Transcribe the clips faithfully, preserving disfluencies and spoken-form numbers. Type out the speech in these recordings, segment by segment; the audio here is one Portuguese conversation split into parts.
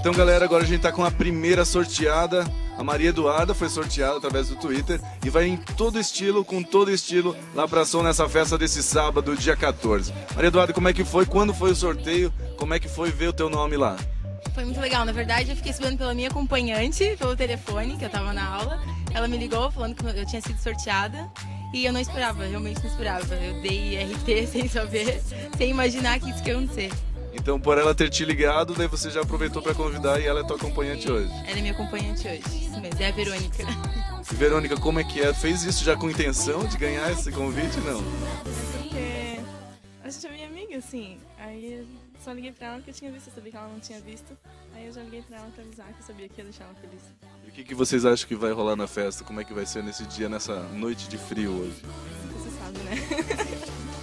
Então, galera, agora a gente tá com a primeira sorteada. A Maria Eduarda foi sorteada através do Twitter e vai em todo estilo, com todo estilo, lá pra Soul nessa festa desse sábado, dia quatorze. Maria Eduarda, como é que foi? Quando foi o sorteio? Como é que foi ver o teu nome lá? Foi muito legal. Na verdade, eu fiquei sabendo pela minha acompanhante, pelo telefone, que eu tava na aula. Ela me ligou falando que eu tinha sido sorteada e eu não esperava, realmente não esperava. Eu dei R T sem saber, sem imaginar que isso ia acontecer. Então, por ela ter te ligado, daí você já aproveitou para convidar e ela é tua acompanhante hoje. Ela é minha acompanhante hoje, isso mesmo, é a Verônica. E Verônica, como é que é? Fez isso já com intenção de ganhar esse convite, não? Porque a gente é minha amiga, assim, aí eu só liguei pra ela porque eu tinha visto, eu sabia que ela não tinha visto, aí eu já liguei pra ela pra avisar que eu sabia que ia deixar ela feliz. E o que, que vocês acham que vai rolar na festa? Como é que vai ser nesse dia, nessa noite de frio hoje? Você sabe, né?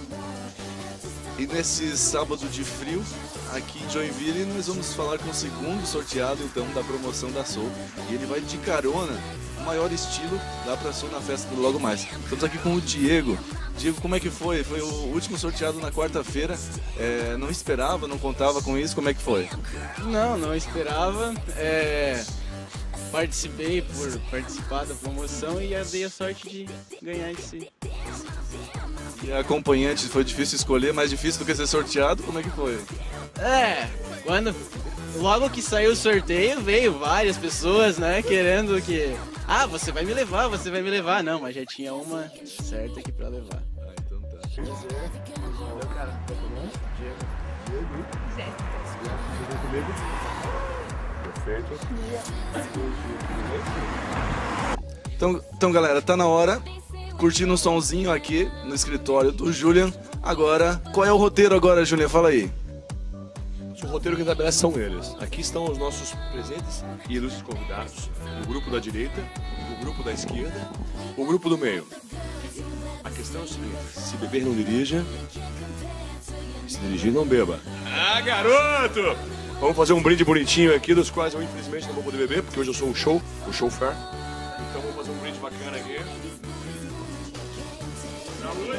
E nesse sábado de frio, aqui em Joinville, nós vamos falar com o segundo sorteado, então, da promoção da Soul. E ele vai de carona, o maior estilo, lá pra Soul na festa do Logo Mais. Estamos aqui com o Diego. Diego, como é que foi? Foi o último sorteado na quarta-feira. É, não esperava, não contava com isso, como é que foi? Não, não esperava. É, participei por participar da promoção e dei a sorte de ganhar esse. E a acompanhante, foi difícil escolher, mais difícil do que ser sorteado, como é que foi? É, quando logo que saiu o sorteio, veio várias pessoas, né, querendo que... Ah, você vai me levar, você vai me levar. Não, mas já tinha uma certa aqui pra levar. Ah, então tá. Valeu, cara. Diego. Diego. Jéssica. Comigo? Perfeito. Então, então, galera, tá na hora. Curtindo um sonzinho aqui no escritório do Julian. Agora, qual é o roteiro agora, Julian? Fala aí. O roteiro que estabelece são eles. Aqui estão os nossos presentes e ilustres convidados. O grupo da direita, o grupo da esquerda, o grupo do meio. A questão é o seguinte, se beber não dirija, se dirigir não beba. Ah, garoto! Vamos fazer um brinde bonitinho aqui, dos quais eu infelizmente não vou poder beber, porque hoje eu sou o show, o show fair. Então vamos fazer um brinde bacana aqui. Saúde!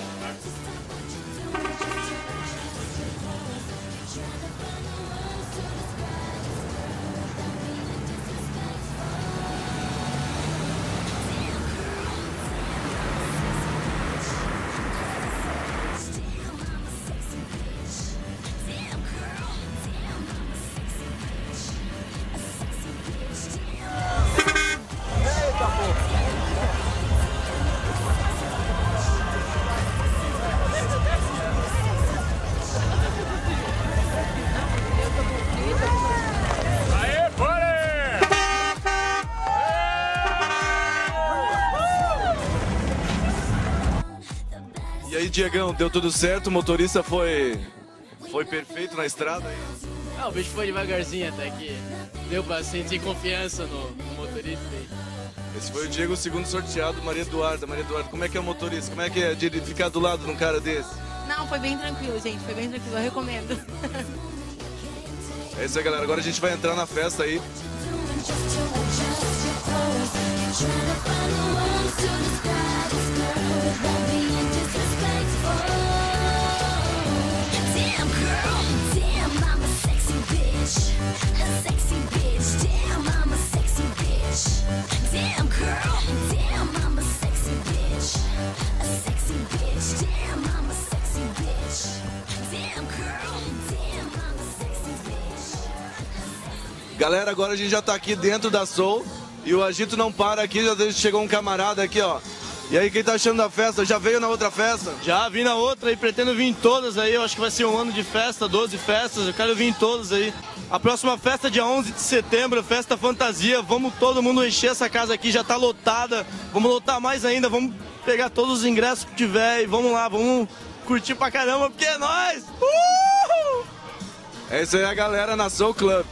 E aí, Diegão, deu tudo certo? O motorista foi, foi perfeito na estrada aí? Ah, o bicho foi devagarzinho até que deu pra sentir confiança no, no motorista aí. Esse foi o Diego, o segundo sorteado, Maria Eduarda. Maria Eduarda, como é que é o motorista? Como é que é de ficar do lado de um cara desse? Não, foi bem tranquilo, gente, foi bem tranquilo, eu recomendo. É isso aí, galera. Agora a gente vai entrar na festa aí. Galera, agora a gente já tá aqui dentro da Soul e o agito não para aqui, já chegou um camarada aqui, ó. E aí, quem tá achando da festa? Já veio na outra festa? Já vim na outra e pretendo vir em todas aí, eu acho que vai ser um ano de festa, doze festas, eu quero vir em todas aí. A próxima festa é dia onze de setembro, festa fantasia, vamos todo mundo encher essa casa aqui, já tá lotada, vamos lotar mais ainda, vamos pegar todos os ingressos que tiver e vamos lá, vamos curtir pra caramba, porque é nóis! Uhul! É isso aí, a galera na Soul Club.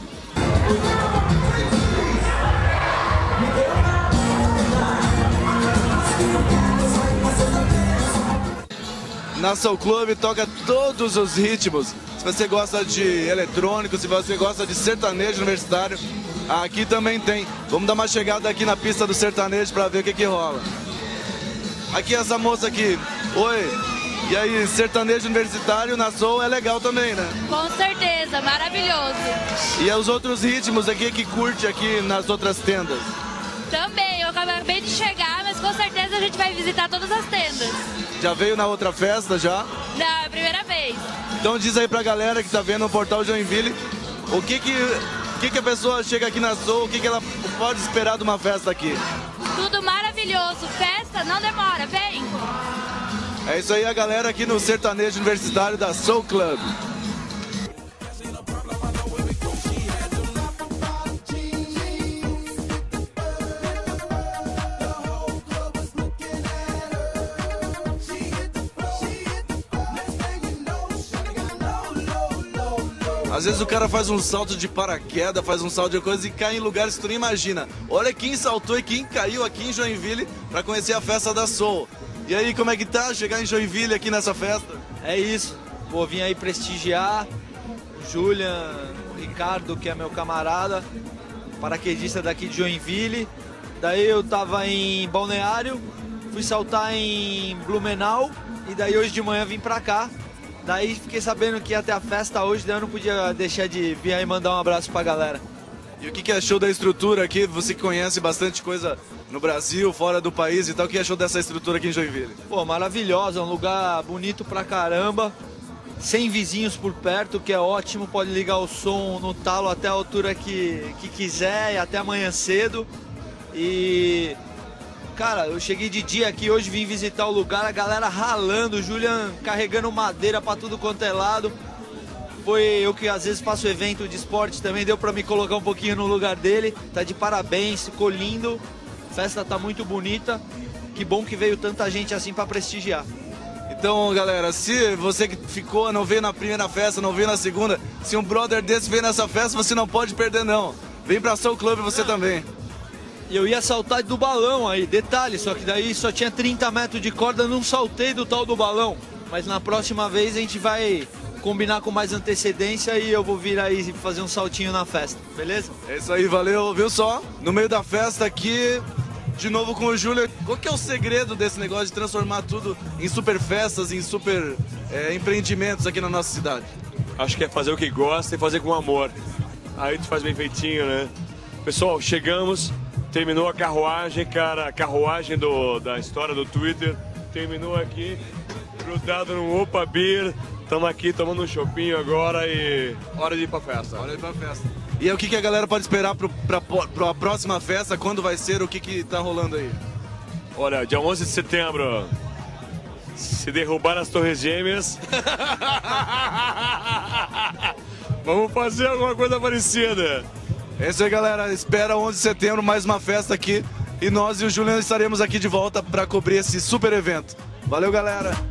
Na Soul Club toca todos os ritmos. Se você gosta de eletrônico, se você gosta de sertanejo universitário, aqui também tem. Vamos dar uma chegada aqui na pista do sertanejo para ver o que que rola. Aqui essa moça aqui. Oi. E aí, sertanejo universitário na Soul é legal também, né? Com certeza, maravilhoso. E os outros ritmos aqui que curte aqui nas outras tendas? Também, eu acabei de chegar, mas com certeza a gente vai visitar todas as tendas. Já veio na outra festa, já? Não, é a primeira vez. Então diz aí pra galera que tá vendo o Portal Joinville, o que que, o que, que a pessoa chega aqui na Soul, o que, que ela pode esperar de uma festa aqui? Tudo maravilhoso, festa não demora, vem! É isso aí, a galera aqui no sertanejo universitário da Soul Club. Às vezes o cara faz um salto de paraquedas, faz um salto de coisa e cai em lugares que tu nem imagina. Olha quem saltou e quem caiu aqui em Joinville para conhecer a festa da Soul. E aí, como é que tá chegar em Joinville aqui nessa festa? É isso, vou vir aí prestigiar o Julian, o Ricardo, que é meu camarada, paraquedista daqui de Joinville. Daí eu tava em Balneário, fui saltar em Blumenau e daí hoje de manhã vim pra cá. Daí fiquei sabendo que ia ter a festa hoje, daí eu não podia deixar de vir aí mandar um abraço pra galera. E o que, que achou da estrutura aqui? Você que conhece bastante coisa no Brasil, fora do país e tal, o que achou dessa estrutura aqui em Joinville? Pô, maravilhosa, um lugar bonito pra caramba, sem vizinhos por perto, que é ótimo, pode ligar o som no talo até a altura que, que quiser e até amanhã cedo. E... cara, eu cheguei de dia aqui hoje, vim visitar o lugar, a galera ralando, o Julian carregando madeira pra tudo quanto é lado. Foi eu que às vezes faço evento de esporte também, deu pra me colocar um pouquinho no lugar dele. Tá de parabéns, ficou lindo, a festa tá muito bonita. Que bom que veio tanta gente assim pra prestigiar. Então, galera, se você que ficou, não veio na primeira festa, não veio na segunda, se um brother desse veio nessa festa, você não pode perder não. Vem pra Soul Club você também. E eu ia saltar do balão aí, detalhe, só que daí só tinha trinta metros de corda, não saltei do tal do balão. Mas na próxima vez a gente vai combinar com mais antecedência e eu vou vir aí fazer um saltinho na festa, beleza? É isso aí, valeu, viu só? No meio da festa aqui, de novo com o Júlio. Qual que é o segredo desse negócio de transformar tudo em super festas, em super é, empreendimentos aqui na nossa cidade? Acho que é fazer o que gosta e fazer com amor. Aí tu faz bem feitinho, né? Pessoal, chegamos, terminou a carruagem, cara, a carruagem do, da história do Twitter, terminou aqui, grudado no Opa Beer. Estamos aqui tomando um chopinho agora e hora de ir pra festa. Hora de ir pra festa. E aí, o que, que a galera pode esperar pro, pra, pra próxima festa? Quando vai ser? O que que tá rolando aí? Olha, dia onze de setembro, se derrubar as Torres Gêmeas, vamos fazer alguma coisa parecida. É isso aí, galera. Espera onze de setembro, mais uma festa aqui. E nós e o Juliano estaremos aqui de volta para cobrir esse super evento. Valeu, galera!